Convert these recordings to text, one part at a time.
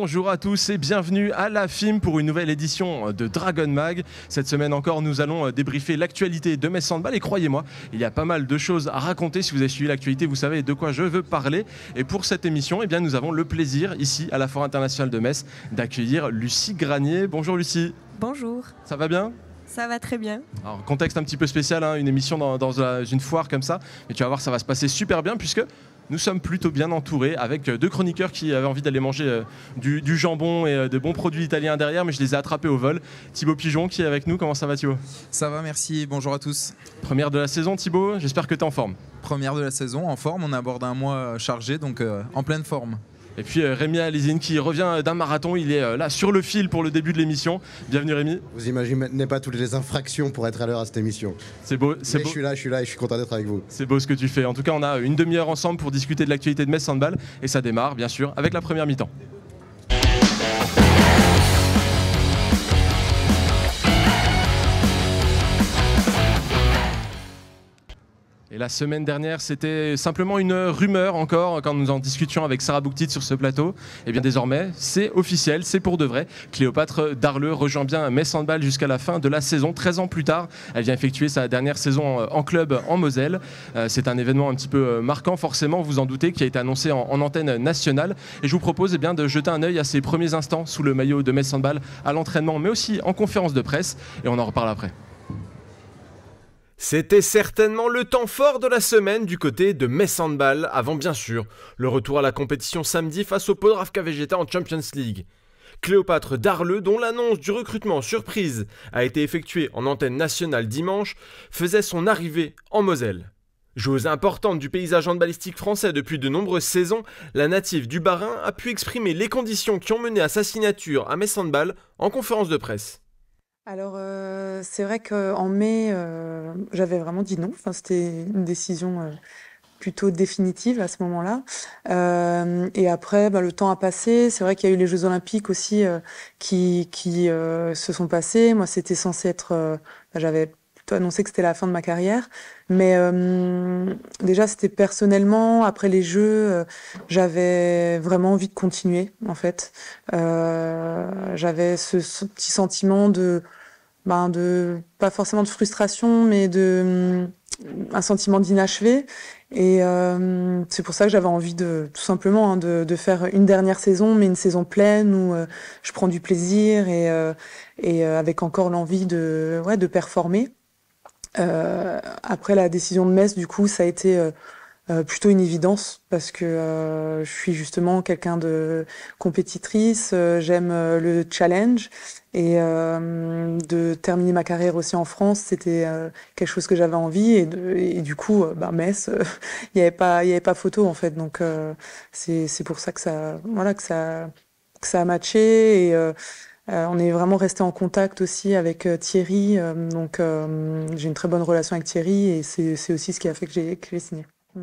Bonjour à tous et bienvenue à la FIM pour une nouvelle édition de Dragon Mag. Cette semaine encore, nous allons débriefer l'actualité de Metz Handball et croyez-moi, il y a pas mal de choses à raconter. Si vous avez suivi l'actualité, vous savez de quoi je veux parler. Et pour cette émission, nous avons le plaisir ici à la Foire internationale de Metz d'accueillir Lucie Granier. Bonjour Lucie. Bonjour. Ça va bien ? Ça va très bien. Alors, contexte un petit peu spécial, une émission dans une foire comme ça. Mais tu vas voir, ça va se passer super bien puisque nous sommes plutôt bien entourés avec deux chroniqueurs qui avaient envie d'aller manger du jambon et de bons produits italiens derrière, mais je les ai attrapés au vol. Thibaut Pigeon qui est avec nous. Comment ça va Thibaut ? Ça va, merci. Bonjour à tous. Première de la saison Thibaut, j'espère que tu es en forme. Première de la saison, en forme. On aborde un mois chargé, donc en pleine forme. Et puis Rémi Alizine qui revient d'un marathon, il est là sur le fil pour le début de l'émission. Bienvenue Rémi. Vous imaginez pas toutes les infractions pour être à l'heure à cette émission. C'est beau, Je suis là et je suis content d'être avec vous. C'est beau ce que tu fais. En tout cas, on a une demi-heure ensemble pour discuter de l'actualité de Metz Handball et ça démarre bien sûr avec la première mi-temps. Et la semaine dernière, c'était simplement une rumeur encore, quand nous en discutions avec Sarah Bouktit sur ce plateau. Et bien désormais, c'est officiel, c'est pour de vrai. Cléopâtre Darleux rejoint bien Metz Handball jusqu'à la fin de la saison. 13 ans plus tard, elle vient effectuer sa dernière saison en club en Moselle. C'est un événement un petit peu marquant, forcément, vous en doutez, qui a été annoncé en antenne nationale. Et je vous propose de jeter un œil à ses premiers instants sous le maillot de Metz Handball, à l'entraînement, mais aussi en conférence de presse. Et on en reparle après. C'était certainement le temps fort de la semaine du côté de Metz Handball, avant bien sûr le retour à la compétition samedi face au Podravka Vegeta en Champions League. Cléopâtre Darleux, dont l'annonce du recrutement surprise a été effectuée en antenne nationale dimanche, faisait son arrivée en Moselle. Joueuse importante du paysage handballistique français depuis de nombreuses saisons, la native du Bas-Rhin a pu exprimer les conditions qui ont mené à sa signature à Metz Handball en conférence de presse. Alors, c'est vrai qu'en mai, j'avais vraiment dit non. Enfin, c'était une décision plutôt définitive à ce moment-là. Et après, le temps a passé. C'est vrai qu'il y a eu les Jeux Olympiques aussi qui se sont passés. Moi, c'était censé être... j'avais plutôt annoncé que c'était la fin de ma carrière. Mais déjà, c'était personnellement, après les Jeux, j'avais vraiment envie de continuer, en fait. J'avais ce petit sentiment de pas forcément de frustration, mais un sentiment d'inachevé. Et c'est pour ça que j'avais envie tout simplement de faire une dernière saison, mais une saison pleine où je prends du plaisir et avec encore l'envie de performer. Après la décision de Metz, du coup, ça a été plutôt une évidence parce que je suis justement quelqu'un de compétitrice, j'aime le challenge et de terminer ma carrière aussi en France, c'était quelque chose que j'avais envie et du coup Metz, il y avait pas photo en fait, donc c'est pour ça que ça a matché et on est vraiment resté en contact aussi avec Thierry, donc j'ai une très bonne relation avec Thierry et c'est aussi ce qui a fait que j'ai signé.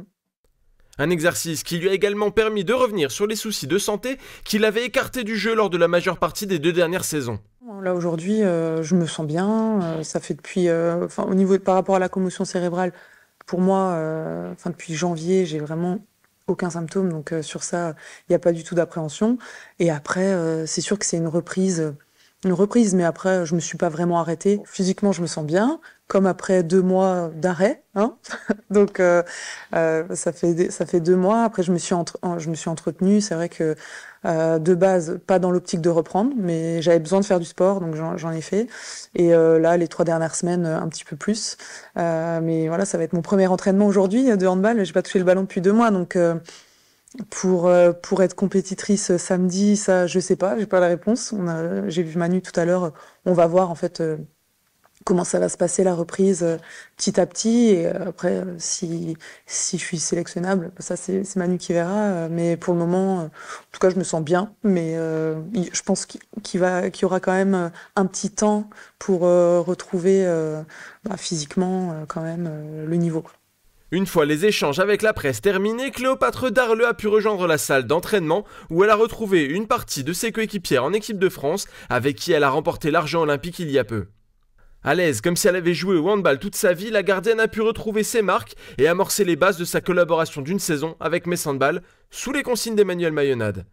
Un exercice qui lui a également permis de revenir sur les soucis de santé qu'il avait écartés du jeu lors de la majeure partie des 2 dernières saisons. Là aujourd'hui, je me sens bien. Ça fait depuis, au niveau par rapport à la commotion cérébrale, pour moi, depuis janvier, j'ai vraiment aucun symptôme. Donc sur ça, il n'y a pas du tout d'appréhension. Et après, c'est sûr que c'est une reprise, mais après, je me suis pas vraiment arrêtée. Physiquement, je me sens bien, comme après 2 mois d'arrêt, Donc ça fait 2 mois. Après, je me suis entretenue. C'est vrai que de base, pas dans l'optique de reprendre, mais j'avais besoin de faire du sport, donc j'en ai fait. Et là, les 3 dernières semaines, un petit peu plus. Mais voilà, ça va être mon premier entraînement aujourd'hui de handball. J'ai pas touché le ballon depuis 2 mois, donc pour être compétitrice samedi, ça, je sais pas, j'ai pas la réponse. J'ai vu Manu tout à l'heure. On va voir en fait comment ça va se passer la reprise petit à petit et après si je suis sélectionnable, ça c'est Manu qui verra. Mais pour le moment, en tout cas, je me sens bien. Mais je pense qu'il y aura quand même un petit temps pour retrouver physiquement quand même le niveau. Une fois les échanges avec la presse terminés, Cléopâtre Darleux a pu rejoindre la salle d'entraînement où elle a retrouvé une partie de ses coéquipières en équipe de France avec qui elle a remporté l'argent olympique il y a peu. À l'aise, comme si elle avait joué au handball toute sa vie, la gardienne a pu retrouver ses marques et amorcer les bases de sa collaboration d'une saison avec Metz Handball sous les consignes d'Emmanuel Mayonnade.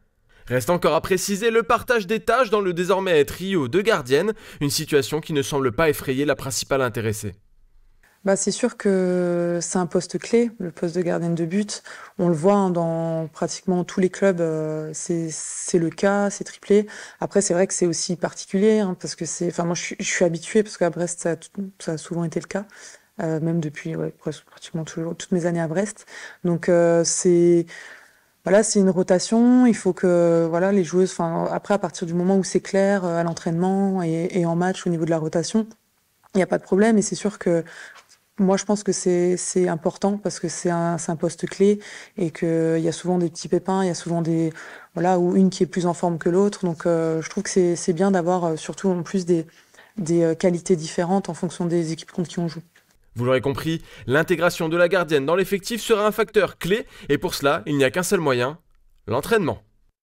Reste encore à préciser le partage des tâches dans le désormais trio de gardiennes, une situation qui ne semble pas effrayer la principale intéressée. Bah, c'est sûr que c'est un poste clé, le poste de gardienne de but. On le voit dans pratiquement tous les clubs, c'est le cas, c'est triplé. Après, c'est vrai que c'est aussi particulier, hein, parce que moi, je suis habituée, parce qu'à Brest, ça a souvent été le cas, même depuis pratiquement toujours, toutes mes années à Brest. Donc, c'est une rotation. Il faut que les joueuses, après, à partir du moment où c'est clair à l'entraînement et en match au niveau de la rotation, il n'y a pas de problème. Et c'est sûr que moi, je pense que c'est important parce que c'est un poste clé et qu'il y a souvent des petits pépins, il y a souvent ou une qui est plus en forme que l'autre. Donc, je trouve que c'est bien d'avoir surtout en plus des qualités différentes en fonction des équipes contre qui on joue. Vous l'aurez compris, l'intégration de la gardienne dans l'effectif sera un facteur clé et pour cela, il n'y a qu'un seul moyen, l'entraînement.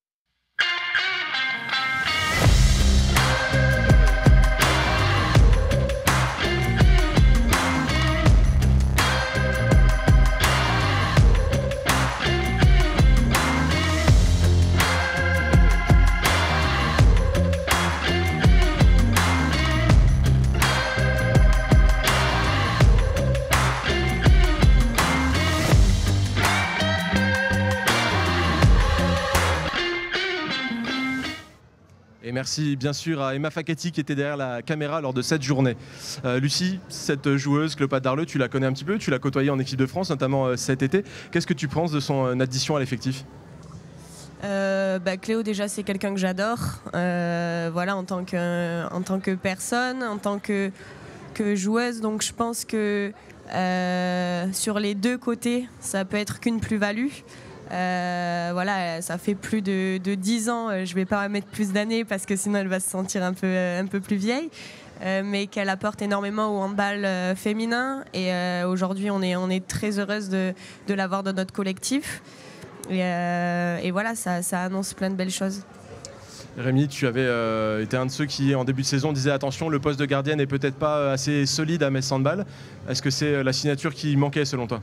Et merci bien sûr à Emma Facchetti qui était derrière la caméra lors de cette journée. Lucie, cette joueuse Cléopâtre Darleux, tu la connais un petit peu, tu l'as côtoyée en équipe de France, notamment cet été. Qu'est-ce que tu penses de son addition à l'effectif ? Cléo, déjà, c'est quelqu'un que j'adore. En tant que personne, en tant que joueuse. Donc je pense que sur les deux côtés, ça peut être qu'une plus-value. Ça fait plus de 10 ans, je vais pas mettre plus d'années parce que sinon elle va se sentir un peu plus vieille, mais qu'elle apporte énormément au handball féminin et aujourd'hui on est très heureuse de l'avoir dans notre collectif et voilà, ça annonce plein de belles choses. Rémi, tu avais été un de ceux qui, en début de saison, disait attention, le poste de gardienne n'est peut-être pas assez solide à Metz Handball. Est-ce que c'est la signature qui manquait selon toi ?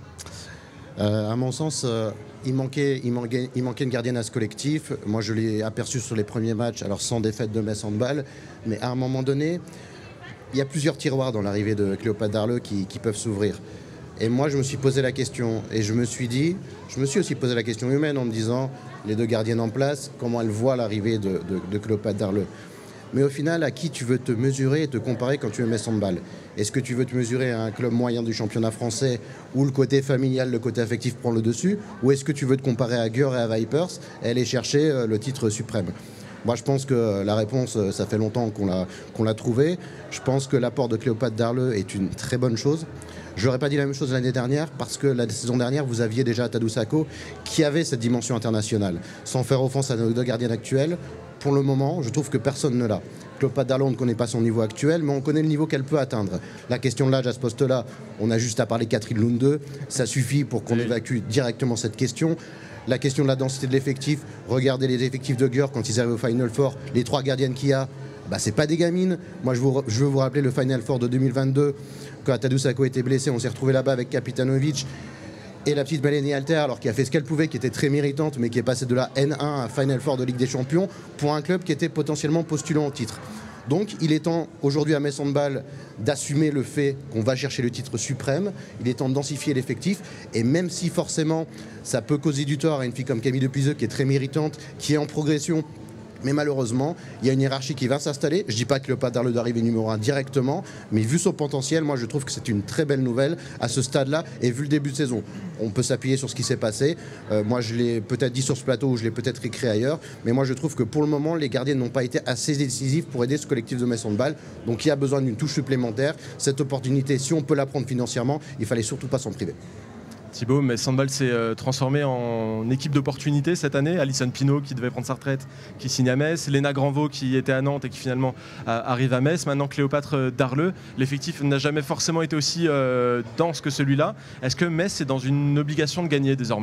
À mon sens, il manquait une gardienne à ce collectif. Moi, je l'ai aperçu sur les premiers matchs, alors sans défaite de Metz Handball. Mais à un moment donné, il y a plusieurs tiroirs dans l'arrivée de Cléopâtre Darleux qui peuvent s'ouvrir. Et moi, je me suis posé la question. Et je me suis aussi posé la question humaine en me disant, les deux gardiennes en place, comment elles voient l'arrivée de Cléopâtre Darleux. Mais au final, à qui tu veux te mesurer et te comparer quand tu es Metz Handball ? Est-ce que tu veux te mesurer à un club moyen du championnat français où le côté familial, le côté affectif prend le dessus ? Ou est-ce que tu veux te comparer à Geur et à Vipers et aller chercher le titre suprême ? Moi, je pense que la réponse, ça fait longtemps qu'on l'a trouvée. Je pense que l'apport de Cléopâtre Darleux est une très bonne chose. Je n'aurais pas dit la même chose l'année dernière parce que la saison dernière, vous aviez déjà Tadou Sakho qui avait cette dimension internationale. Sans faire offense à nos deux gardiennes actuelles, pour le moment, je trouve que personne ne l'a. Cléopâtre Darleux, on ne connaît pas son niveau actuel, mais on connaît le niveau qu'elle peut atteindre. La question de l'âge à ce poste-là, on a juste à parler Catherine Lund 2, ça suffit pour qu'on évacue directement cette question. La question de la densité de l'effectif, regardez les effectifs de Geur quand ils arrivent au Final Four, les 3 gardiennes qu'il y a, c'est pas des gamines. Moi, je veux vous rappeler le Final Four de 2022, quand Tadou Sakho était blessé, on s'est retrouvé là-bas avec Kapitanovic et la petite Mélanie Alter, alors qui a fait ce qu'elle pouvait, qui était très méritante, mais qui est passée de la N1 à Final Four de Ligue des Champions pour un club qui était potentiellement postulant au titre. Donc il est temps aujourd'hui à Metz Handball d'assumer le fait qu'on va chercher le titre suprême, il est temps de densifier l'effectif, et même si forcément ça peut causer du tort à une fille comme Camille Depuiseux qui est très méritante, qui est en progression, mais malheureusement, il y a une hiérarchie qui va s'installer. Je ne dis pas que Cléopâtre Darleux doit arriver numéro 1 directement, mais vu son potentiel, moi je trouve que c'est une très belle nouvelle à ce stade-là. Et vu le début de saison, on peut s'appuyer sur ce qui s'est passé. Moi je l'ai peut-être dit sur ce plateau ou je l'ai peut-être écrit ailleurs, mais moi je trouve que pour le moment, les gardiens n'ont pas été assez décisifs pour aider ce collectif de Metz Handball. Donc il y a besoin d'une touche supplémentaire. Cette opportunité, si on peut la prendre financièrement, il ne fallait surtout pas s'en priver. Thibaut, Metz Handball s'est transformé en équipe d'opportunité cette année. Alison Pinault qui devait prendre sa retraite, qui signe à Metz. Léna Granvaux qui était à Nantes et qui finalement arrive à Metz. Maintenant Cléopâtre Darleux. L'effectif n'a jamais forcément été aussi dense que celui-là. Est-ce que Metz est dans une obligation de gagner désormais ?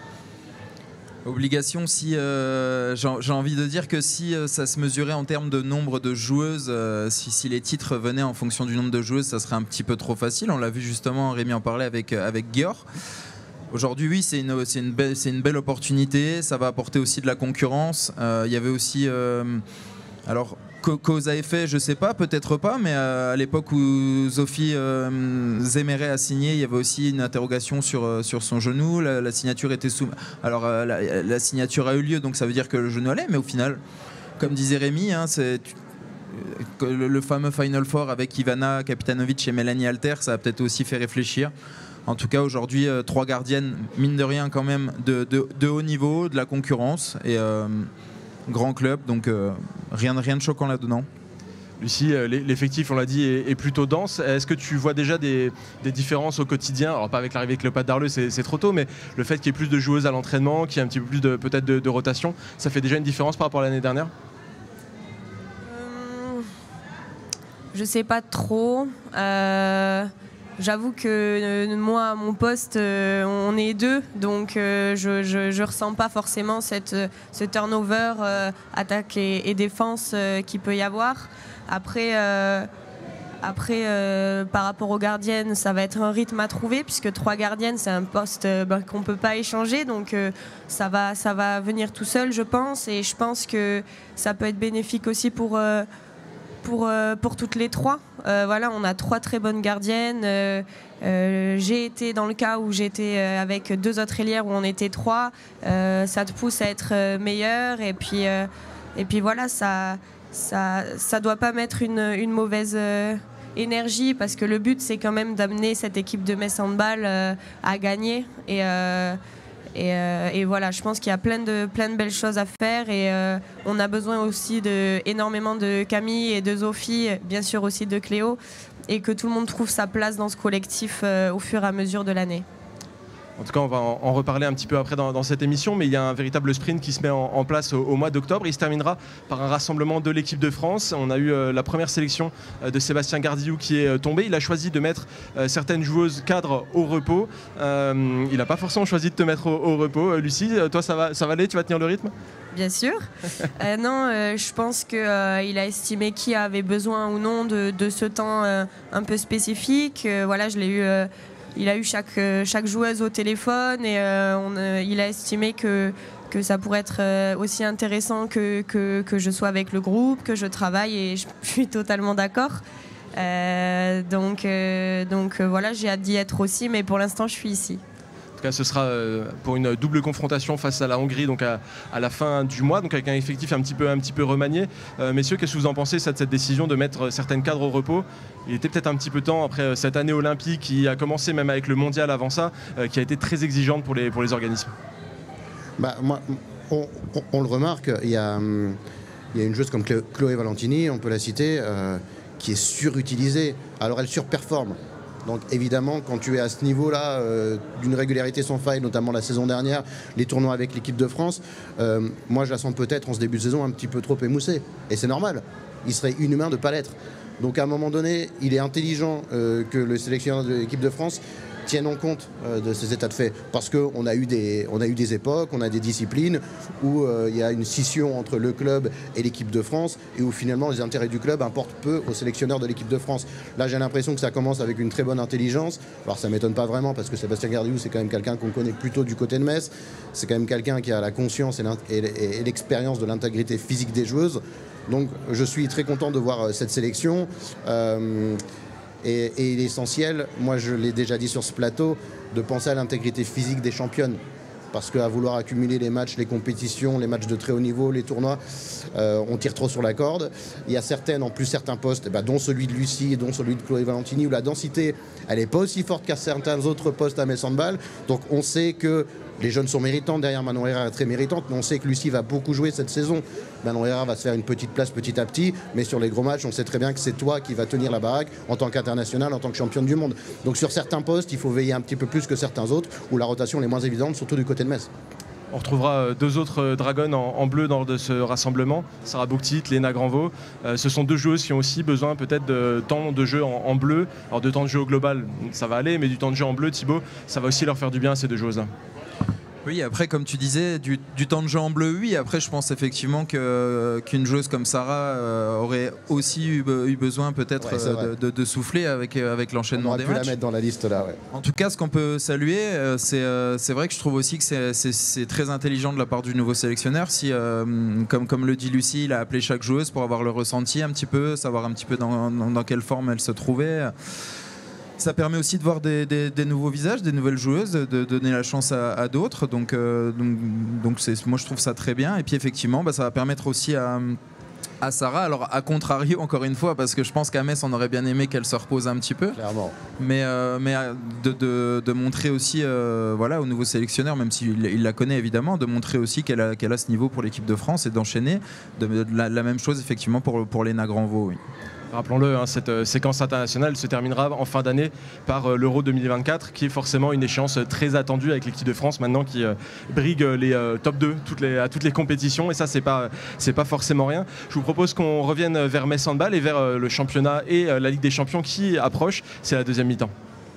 Obligation, si j'ai envie de dire que si ça se mesurait en termes de nombre de joueuses, si les titres venaient en fonction du nombre de joueuses, ça serait un petit peu trop facile. On l'a vu justement, Rémi en parlait avec Gior. Aujourd'hui, oui, c'est une belle opportunité. Ça va apporter aussi de la concurrence. Il y avait aussi... alors, cause à effet, je sais pas, peut-être pas, mais à l'époque où Sophie Zéméret a signé, il y avait aussi une interrogation sur son genou. La signature était Alors, la signature a eu lieu, donc ça veut dire que le genou allait, mais au final, comme disait Rémi, hein, le fameux Final Four avec Ivana Kapitanovic et Mélanie Alter, ça a peut-être aussi fait réfléchir. En tout cas, aujourd'hui, 3 gardiennes, mine de rien, quand même, de haut niveau, de la concurrence et grand club, donc rien de choquant là-dedans. Lucie, l'effectif, on l'a dit, est plutôt dense. Est-ce que tu vois déjà des différences au quotidien? Alors, pas avec l'arrivée de Cléopâtre Darleux, c'est trop tôt, mais le fait qu'il y ait plus de joueuses à l'entraînement, qu'il y ait un petit peu plus peut-être de rotation, ça fait déjà une différence par rapport à l'année dernière? Je sais pas trop. J'avoue que moi, à mon poste, on est 2, donc je ressens pas forcément ce turnover attaque et défense qu'il peut y avoir. Après, par rapport aux gardiennes, ça va être un rythme à trouver, puisque 3 gardiennes, c'est un poste qu'on peut pas échanger, donc ça va venir tout seul, je pense, et je pense que ça peut être bénéfique aussi pour toutes les 3. Voilà, on a 3 très bonnes gardiennes. J'ai été dans le cas où j'étais avec 2 autres ailières où on était 3. Ça te pousse à être meilleur. Et puis voilà, ça doit pas mettre une mauvaise énergie, parce que le but, c'est quand même d'amener cette équipe de Metz Handball à gagner. Et voilà, je pense qu'il y a plein de belles choses à faire, et on a besoin aussi énormément de Camille et de Sophie, bien sûr aussi de Cléo, et que tout le monde trouve sa place dans ce collectif au fur et à mesure de l'année. En tout cas, on va en reparler un petit peu après dans cette émission, mais il y a un véritable sprint qui se met en place au mois d'octobre. Il se terminera par un rassemblement de l'équipe de France. On a eu la première sélection de Sébastien Gardillou qui est tombé. Il a choisi de mettre certaines joueuses cadres au repos. Il n'a pas forcément choisi de te mettre au repos. Lucie, toi, ça va aller? Tu vas tenir le rythme? Bien sûr. Non, je pense qu'il a estimé qui avait besoin ou non de ce temps un peu spécifique. Voilà, je l'ai eu... Il a eu chaque joueuse au téléphone, et il a estimé que ça pourrait être aussi intéressant que je sois avec le groupe, que je travaille, et je suis totalement d'accord. Donc voilà, j'ai hâte d'y être aussi, mais pour l'instant je suis ici. En tout cas, ce sera pour une double confrontation face à la Hongrie, donc à la fin du mois, donc avec un effectif un petit peu remanié. Messieurs, qu'est-ce que vous en pensez de cette décision de mettre certaines cadres au repos? Il était peut-être un petit peu temps, après cette année olympique qui a commencé même avec le mondial avant ça, qui a été très exigeante pour les organismes. Moi, on le remarque, il y a une joueuse comme Chloé Valentini, on peut la citer, qui est surutilisée. Alors elle surperforme. Donc évidemment, quand tu es à ce niveau-là, d'une régularité sans faille, notamment la saison dernière, les tournois avec l'équipe de France, moi je la sens peut-être en ce début de saison un petit peu trop émoussée. Et c'est normal, il serait inhumain de ne pas l'être. Donc à un moment donné, il est intelligent que le sélectionneur de l'équipe de France tienne en compte de ces états de fait. Parce qu'on a eu des époques, on a des disciplines où il y a une scission entre le club et l'équipe de France, et où finalement les intérêts du club importent peu au sélectionneur de l'équipe de France. Là, j'ai l'impression que ça commence avec une très bonne intelligence. Alors ça ne m'étonne pas vraiment, parce que Sébastien Gardillou, c'est quand même quelqu'un qu'on connaît plutôt du côté de Metz. C'est quand même quelqu'un qui a la conscience et l'expérience de l'intégrité physique des joueuses. Donc je suis très content de voir cette sélection. Et il est essentiel, moi je l'ai déjà dit sur ce plateau, de penser à l'intégrité physique des championnes. Parce qu'à vouloir accumuler les matchs, les compétitions, les matchs de très haut niveau, les tournois, on tire trop sur la corde. Il y a certains postes, dont celui de Lucie et dont celui de Chloé Valentini, où la densité, elle n'est pas aussi forte qu'à certains autres postes à Metz Handball. Donc on sait que les jeunes sont méritants, derrière Manon Herrera est très méritante, mais on sait que Lucie va beaucoup jouer cette saison. Manon Herrera va se faire une petite place petit à petit, mais sur les gros matchs, on sait très bien que c'est toi qui vas tenir la baraque en tant qu'international, en tant que championne du monde. Donc sur certains postes, il faut veiller un petit peu plus que certains autres, où la rotation est moins évidente, surtout du côté de Metz. On retrouvera 2 autres dragonnes en bleu lors de ce rassemblement, Sarah Bouktit, Léna Granvaux. Ce sont 2 joueuses qui ont aussi besoin peut-être de temps de jeu en bleu. Alors de temps de jeu au global, ça va aller, mais du temps de jeu en bleu, Thibaut, ça va aussi leur faire du bien à ces 2 joueuses-là. Oui, après, comme tu disais, du temps de jeu en bleu, oui. Après, je pense effectivement qu'une joueuse comme Sarah aurait aussi eu besoin peut-être de souffler avec l'enchaînement des matchs. On aurait pu la mettre dans la liste là, ouais. En tout cas, ce qu'on peut saluer, c'est vrai que je trouve aussi que c'est très intelligent de la part du nouveau sélectionneur. Si, comme le dit Lucie, il a appelé chaque joueuse pour avoir le ressenti un petit peu, savoir un petit peu dans quelle forme elle se trouvait. Ça permet aussi de voir des nouveaux visages, des nouvelles joueuses, de donner la chance à d'autres. Donc moi, je trouve ça très bien. Et puis effectivement, ça va permettre aussi à Sarah, alors à contrario encore une fois, parce que je pense qu'à Metz on aurait bien aimé qu'elle se repose un petit peu, clairement, mais de montrer aussi au nouveau sélectionneur, même s'il la connaît évidemment, de montrer aussi qu'elle a ce niveau pour l'équipe de France et d'enchaîner la même chose effectivement pour Léna Granvaux. Oui. Rappelons-le, cette séquence internationale se terminera en fin d'année par l'Euro 2024, qui est forcément une échéance très attendue avec l'équipe de France maintenant qui brigue les top 2 à toutes les compétitions, et ça c'est pas forcément rien. Je vous propose qu'on revienne vers Metz Handball et vers le championnat et la Ligue des Champions qui approche. C'est la deuxième mi-temps.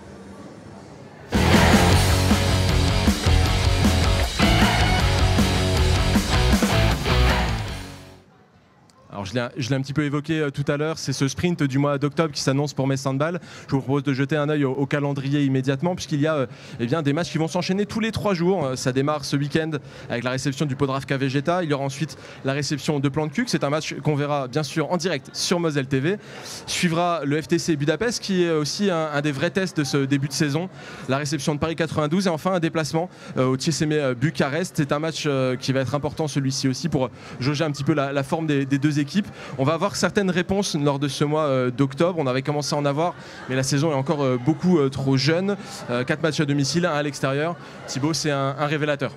Alors je l'ai un petit peu évoqué tout à l'heure, c'est ce sprint du mois d'octobre qui s'annonce pour Metz Handball. Je vous propose de jeter un œil au calendrier immédiatement, puisqu'il y a des matchs qui vont s'enchaîner tous les 3 jours. Ça démarre ce week-end avec la réception du Podravka Vegeta. Il y aura ensuite la réception de Plan de Cuc. C'est un match qu'on verra bien sûr en direct sur Moselle TV. Suivra le FTC Budapest, qui est aussi un des vrais tests de ce début de saison. La réception de Paris 92 et enfin un déplacement au TSM Bucarest. C'est un match qui va être important celui-ci aussi pour jauger un petit peu la forme des deux équipes. On va avoir certaines réponses lors de ce mois d'octobre. On avait commencé à en avoir, mais la saison est encore beaucoup trop jeune. 4 matchs à domicile, 1 à l'extérieur. Thibaut, c'est un révélateur.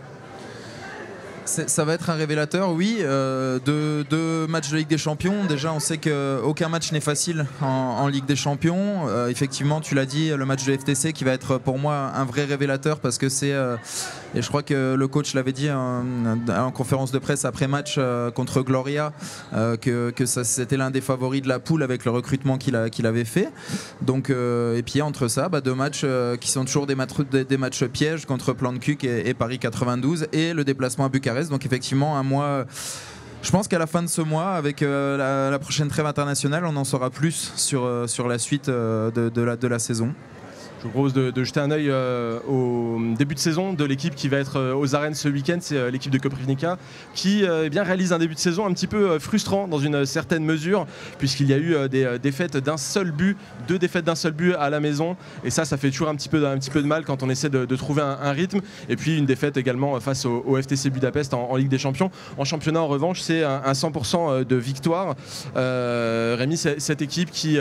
Ça va être un révélateur, oui. Deux matchs de Ligue des Champions. Déjà, on sait qu'aucun match n'est facile en Ligue des Champions. Effectivement, tu l'as dit, le match de FTC qui va être pour moi un vrai révélateur, parce que c'est... et je crois que le coach l'avait dit en conférence de presse après match contre Gloria, que c'était l'un des favoris de la poule avec le recrutement qu'il avait fait. Donc, et puis entre ça, 2 matchs qui sont toujours des matchs pièges contre Plan de Cuc et Paris 92, et le déplacement à Bucarest. Donc effectivement, un mois... Je pense qu'à la fin de ce mois, avec la prochaine trêve internationale, on en saura plus sur la suite de la saison. Je vous propose de jeter un œil au début de saison de l'équipe qui va être aux arènes ce week-end. C'est l'équipe de Koprivnica qui réalise un début de saison un petit peu frustrant dans une certaine mesure, puisqu'il y a eu des défaites d'un seul but, 2 défaites d'un seul but à la maison, et ça fait toujours un petit peu de mal quand on essaie de trouver un rythme. Et puis une défaite également face au FTC Budapest en Ligue des Champions. En championnat, en revanche, c'est un 100% de victoire. Rémi, cette équipe qui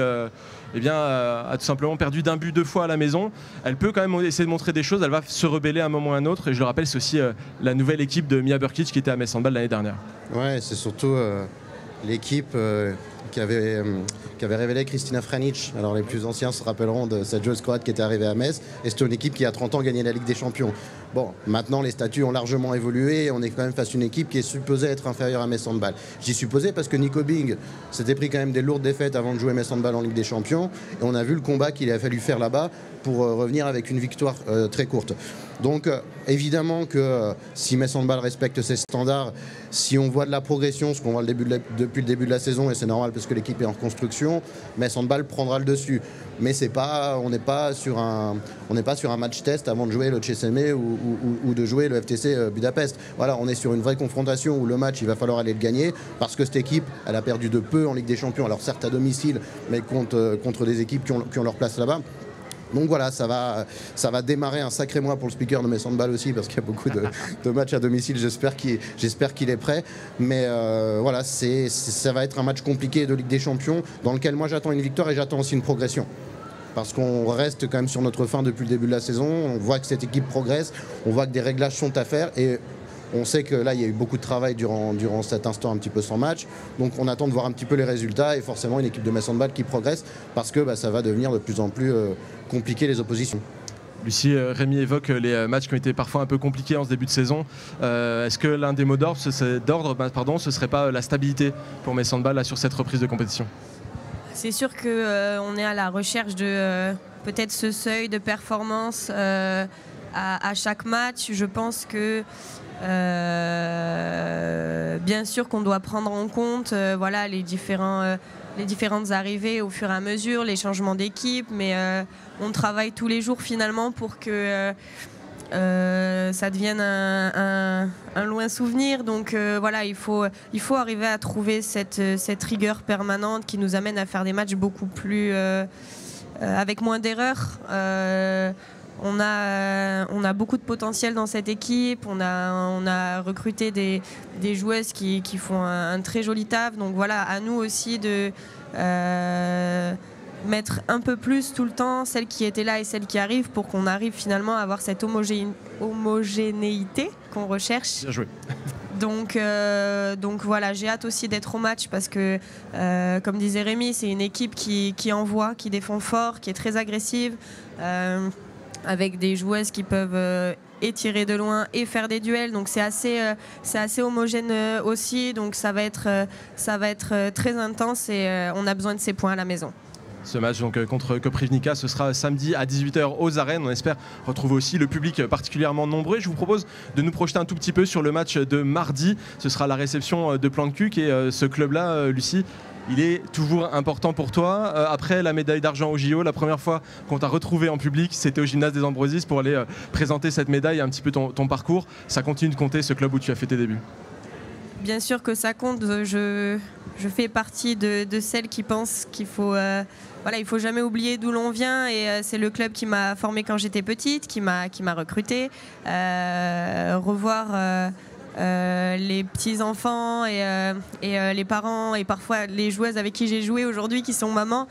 a tout simplement perdu d'un but 2 fois à la maison. Elle peut quand même essayer de montrer des choses, elle va se rebeller à un moment ou à un autre, et je le rappelle, c'est aussi la nouvelle équipe de Mia Burkic qui était à Metz Handball l'année dernière. Ouais, c'est surtout l'équipe qui avait révélé Kristina Franic. Alors les plus anciens se rappelleront de cette joueuse croate qui était arrivée à Metz, et c'était une équipe qui a 30 ans gagné la Ligue des Champions. Bon, maintenant les statuts ont largement évolué et on est quand même face à une équipe qui est supposée être inférieure à Metz Handball. J'y supposais parce que Nico Bing s'était pris quand même des lourdes défaites avant de jouer Metz Handball en Ligue des Champions, et on a vu le combat qu'il a fallu faire là-bas pour revenir avec une victoire très courte. Donc évidemment que si Metz Handball respecte ses standards, si on voit de la progression, ce qu'on voit depuis le début de la saison, et c'est normal parce que l'équipe est en reconstruction, Metz Handball prendra le dessus. Mais on n'est pas sur un match test avant de jouer le TSM ou de jouer le FTC Budapest. Voilà, on est sur une vraie confrontation où le match, il va falloir aller le gagner, parce que cette équipe, elle a perdu de peu en Ligue des Champions, alors certes à domicile, mais contre des équipes qui ont leur place là-bas. Donc voilà, ça va démarrer un sacré mois pour le speaker de Metz Handball aussi, parce qu'il y a beaucoup de matchs à domicile. J'espère qu'il est prêt. Mais voilà, ça va être un match compliqué de Ligue des Champions, dans lequel moi j'attends une victoire et j'attends aussi une progression. Parce qu'on reste quand même sur notre fin depuis le début de la saison. On voit que cette équipe progresse, on voit que des réglages sont à faire, et on sait que là, il y a eu beaucoup de travail durant cet instant un petit peu sans match. Donc on attend de voir un petit peu les résultats, et forcément une équipe de Metz Handball qui progresse, parce que ça va devenir de plus en plus compliqué les oppositions. Lucie, Rémi évoque les matchs qui ont été parfois un peu compliqués en ce début de saison. Est-ce que l'un des mots d'ordre, ce serait pas la stabilité pour Metz Handball là, sur cette reprise de compétition? C'est sûr qu'on est à la recherche de peut-être ce seuil de performance à chaque match. Je pense que bien sûr qu'on doit prendre en compte voilà, les différentes arrivées au fur et à mesure, les changements d'équipe, mais on travaille tous les jours finalement pour que ça devienne un loin souvenir. Donc voilà, il faut arriver à trouver cette rigueur permanente qui nous amène à faire des matchs beaucoup plus avec moins d'erreurs. On a beaucoup de potentiel dans cette équipe. On a recruté des joueuses qui font un très joli taf. Donc voilà, à nous aussi de mettre un peu plus tout le temps celles qui étaient là et celles qui arrivent pour qu'on arrive finalement à avoir cette homogénéité qu'on recherche. Bien joué. Donc voilà, j'ai hâte aussi d'être au match parce que, comme disait Rémi, c'est une équipe qui envoie, qui défend fort, qui est très agressive, avec des joueuses qui peuvent étirer de loin et faire des duels. Donc c'est assez homogène aussi. Donc ça va être très intense et on a besoin de ces points à la maison. Ce match donc, contre Koprivnica, ce sera samedi à 18h aux arènes. On espère retrouver aussi le public particulièrement nombreux. Je vous propose de nous projeter un tout petit peu sur le match de mardi. Ce sera la réception de Plan de Cuc et ce club-là, Lucie, il est toujours important pour toi. Après la médaille d'argent au JO, la première fois qu'on t'a retrouvé en public, c'était au gymnase des Ambrosies pour aller présenter cette médaille et un petit peu ton parcours. Ça continue de compter, ce club où tu as fait tes débuts? Bien sûr que ça compte. Je fais partie de celles qui pensent qu'il faut... Voilà, il ne faut jamais oublier d'où l'on vient et c'est le club qui m'a formée quand j'étais petite, qui m'a recrutée. Revoir les petits-enfants et les parents et parfois les joueuses avec qui j'ai joué aujourd'hui qui sont mamans,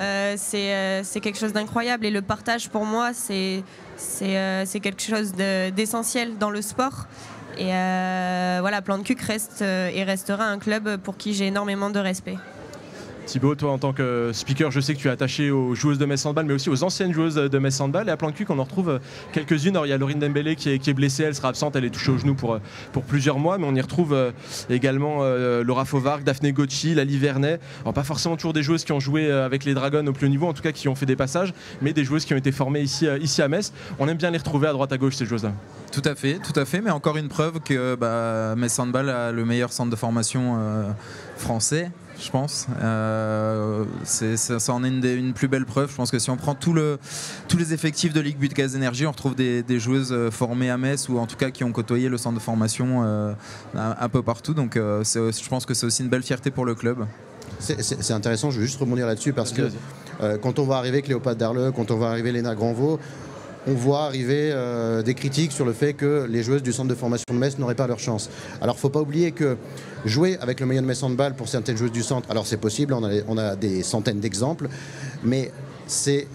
c'est quelque chose d'incroyable et le partage pour moi c'est quelque chose d'essentiel dans le sport. Et voilà, Plan de Cuc reste et restera un club pour qui j'ai énormément de respect. Thibaut, toi en tant que speaker, je sais que tu es attaché aux joueuses de Metz Handball, mais aussi aux anciennes joueuses de Metz Handball. Et à Plan de Cuc, on en retrouve quelques-unes. Alors, il y a Laurine Dembélé qui est blessée, elle sera absente, elle est touchée au genou pour plusieurs mois, mais on y retrouve également Laura Fauvargue, Daphné Gauchi, Lali Vernet. Alors, pas forcément toujours des joueuses qui ont joué avec les Dragons au plus haut niveau, en tout cas qui ont fait des passages, mais des joueuses qui ont été formées ici à Metz. On aime bien les retrouver à droite à gauche, ces joueuses-là. Tout à fait, mais encore une preuve que Metz Handball a le meilleur centre de formation français. Je pense. Ça en est une plus belle preuve. Je pense que si on prend tous les effectifs de Ligue But Gaz Énergie, on retrouve des joueuses formées à Metz ou en tout cas qui ont côtoyé le centre de formation un peu partout. Donc je pense que c'est aussi une belle fierté pour le club. C'est intéressant, je veux juste rebondir là-dessus parce que quand on va arriver Cléopâtre Darleux, quand on va arriver Léna Granvaux, on voit arriver des critiques sur le fait que les joueuses du centre de formation de Metz n'auraient pas leur chance. Alors il ne faut pas oublier que jouer avec le maillot de Metz Handball pour certaines joueuses du centre, alors c'est possible, on a des centaines d'exemples, mais c'est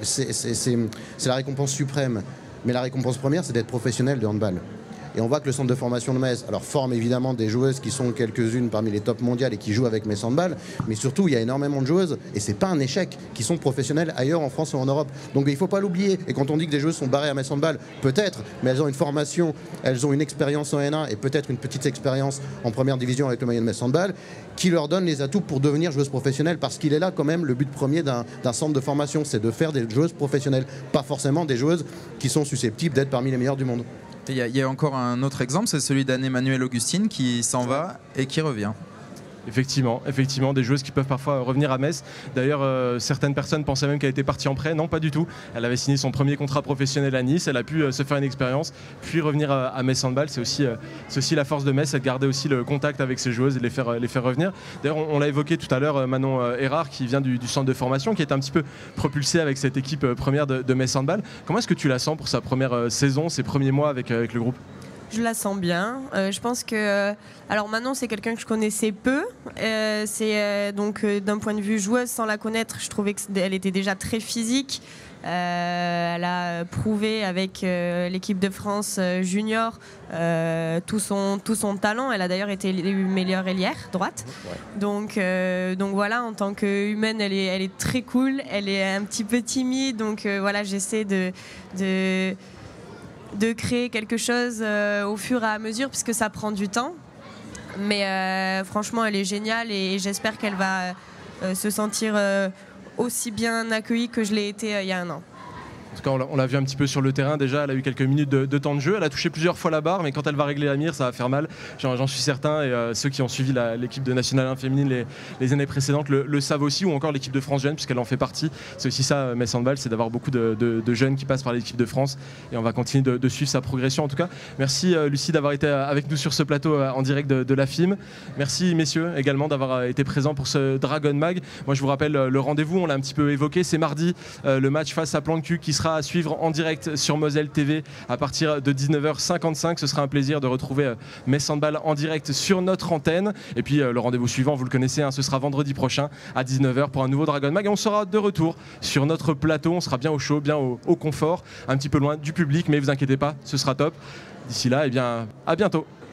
la récompense suprême. Mais la récompense première, c'est d'être professionnel de handball. Et on voit que le centre de formation de Metz forme évidemment des joueuses qui sont quelques-unes parmi les tops mondiales et qui jouent avec Metz Handball, mais surtout il y a énormément de joueuses, et c'est pas un échec, qui sont professionnelles ailleurs en France ou en Europe. Donc il ne faut pas l'oublier. Et quand on dit que des joueuses sont barrées à Metz Handball, peut-être, mais elles ont une formation, elles ont une expérience en N1 et peut-être une petite expérience en première division avec le maillot de Metz Handball, qui leur donne les atouts pour devenir joueuses professionnelles, parce qu'il est là quand même le but premier d'un centre de formation, c'est de faire des joueuses professionnelles, pas forcément des joueuses qui sont susceptibles d'être parmi les meilleures du monde. Il y a encore un autre exemple, c'est celui d'Anne-Emmanuelle Augustine qui s'en va et qui revient. Effectivement, des joueuses qui peuvent parfois revenir à Metz. D'ailleurs, certaines personnes pensaient même qu'elle était partie en prêt. Non, pas du tout. Elle avait signé son premier contrat professionnel à Nice. Elle a pu se faire une expérience, puis revenir à Metz Handball. C'est aussi la force de Metz, c'est de garder aussi le contact avec ses joueuses et de les faire revenir. D'ailleurs, on l'a évoqué tout à l'heure, Manon Erard, qui vient du centre de formation, qui est un petit peu propulsée avec cette équipe première de Metz Handball. Comment est-ce que tu la sens pour sa première saison, ses premiers mois avec le groupe ? Je la sens bien. Je pense que... alors Manon, c'est quelqu'un que je connaissais peu. Donc d'un point de vue joueuse, sans la connaître, je trouvais qu'elle était déjà très physique. Elle a prouvé avec l'équipe de France junior tout son talent. Elle a d'ailleurs été élue meilleure ailière droite. Ouais. Donc voilà, en tant qu'humaine, elle est très cool. Elle est un petit peu timide. Donc voilà, j'essaie de créer quelque chose au fur et à mesure, puisque ça prend du temps. Mais franchement, elle est géniale et j'espère qu'elle va se sentir aussi bien accueillie que je l'ai été il y a un an. En tout cas, on l'a vu un petit peu sur le terrain déjà. Elle a eu quelques minutes de temps de jeu. Elle a touché plusieurs fois la barre, mais quand elle va régler la mire, ça va faire mal. J'en suis certain. Et ceux qui ont suivi l'équipe de National 1 féminine les années précédentes le savent aussi, ou encore l'équipe de France jeune, puisqu'elle en fait partie. C'est aussi ça, Metz Handball, c'est d'avoir beaucoup de jeunes qui passent par l'équipe de France. Et on va continuer de suivre sa progression. En tout cas, merci Lucie d'avoir été avec nous sur ce plateau en direct de la FIM. Merci messieurs également d'avoir été présents pour ce Dragon Mag. Moi, je vous rappelle le rendez-vous. On l'a un petit peu évoqué. C'est mardi, le match face à Plan-de-Cul qui sera à suivre en direct sur Moselle TV à partir de 19h55. Ce sera un plaisir de retrouver Metz Handball en direct sur notre antenne. Et puis le rendez-vous suivant, vous le connaissez, hein, ce sera vendredi prochain à 19h pour un nouveau Dragon Mag. Et on sera de retour sur notre plateau. On sera bien au chaud, bien au confort, un petit peu loin du public, mais vous inquiétez pas, ce sera top. D'ici là, eh bien, à bientôt.